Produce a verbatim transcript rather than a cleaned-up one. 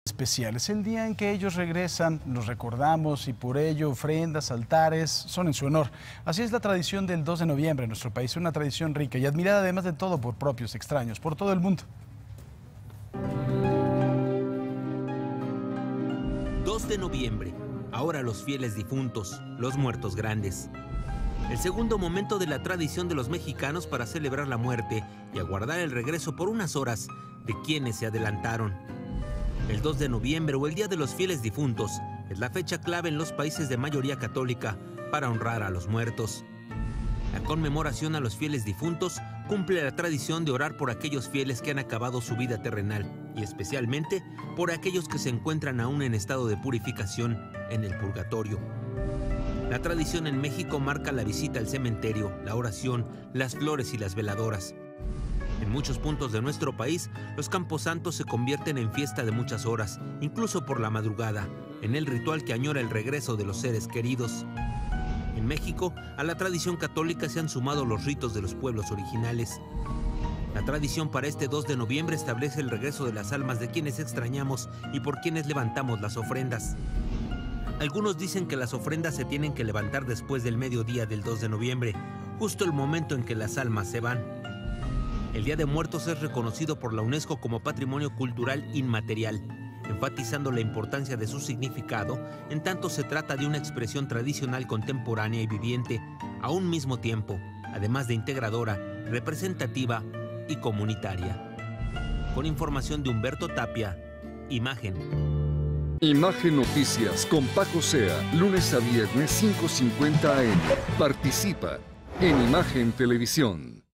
Especial. Es el día en que ellos regresan, los recordamos y por ello ofrendas, altares son en su honor. Así es la tradición del dos de noviembre en nuestro país, una tradición rica y admirada además de todo por propios extraños, por todo el mundo. dos de noviembre, ahora los fieles difuntos, los muertos grandes. El segundo momento de la tradición de los mexicanos para celebrar la muerte y aguardar el regreso por unas horas de quienes se adelantaron. El dos de noviembre o el Día de los Fieles Difuntos es la fecha clave en los países de mayoría católica para honrar a los muertos. La conmemoración a los fieles difuntos cumple la tradición de orar por aquellos fieles que han acabado su vida terrenal y especialmente por aquellos que se encuentran aún en estado de purificación en el purgatorio. La tradición en México marca la visita al cementerio, la oración, las flores y las veladoras. En muchos puntos de nuestro país, los camposantos se convierten en fiesta de muchas horas, incluso por la madrugada, en el ritual que añora el regreso de los seres queridos. En México, a la tradición católica se han sumado los ritos de los pueblos originales. La tradición para este dos de noviembre establece el regreso de las almas de quienes extrañamos y por quienes levantamos las ofrendas. Algunos dicen que las ofrendas se tienen que levantar después del mediodía del dos de noviembre, justo el momento en que las almas se van. El Día de Muertos es reconocido por la UNESCO como Patrimonio Cultural Inmaterial, enfatizando la importancia de su significado, en tanto se trata de una expresión tradicional contemporánea y viviente, a un mismo tiempo, además de integradora, representativa y comunitaria. Con información de Humberto Tapia, Imagen. Imagen Noticias con Paco Sea, lunes a viernes cinco cincuenta a eme. Participa en Imagen Televisión.